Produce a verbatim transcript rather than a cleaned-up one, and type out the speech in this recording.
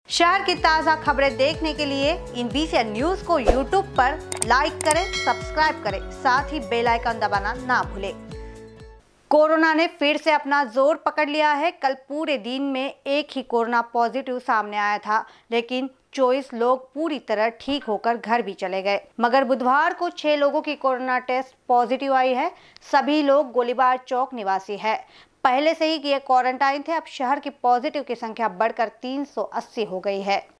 शहर की ताज़ा खबरें देखने के लिए इन बीसीएन न्यूज को यूट्यूब पर लाइक करें, सब्सक्राइब करें, साथ ही बेल आइकन दबाना ना भूलें। कोरोना ने फिर से अपना जोर पकड़ लिया है। कल पूरे दिन में एक ही कोरोना पॉजिटिव सामने आया था, लेकिन चौबीस लोग पूरी तरह ठीक होकर घर भी चले गए। मगर बुधवार को छह लोगों की कोरोना टेस्ट पॉजिटिव आई है। सभी लोग गोलीबार चौक निवासी है। पहले से ही ये क्वारंटाइन थे। अब शहर की पॉजिटिव की संख्या बढ़कर तीन सौ अस्सी हो गई है।